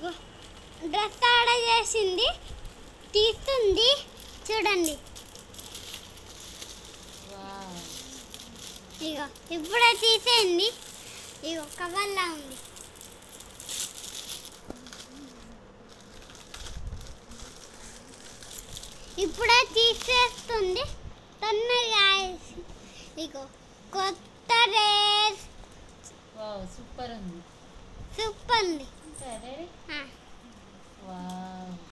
ఇగో dress order చేసింది, తీస్తుంది చూడండి. ఇగో ఇప్పుడే తీసేయండి. ఇగో కవర్లా ఉంది. ఇప్పుడే తీసేస్తుంది తొందరగా. ఇగో కొత్త డ్రెస్. వావ్ సూపర్ ఉంది. సూపర్ ఉంది. సరే వావ్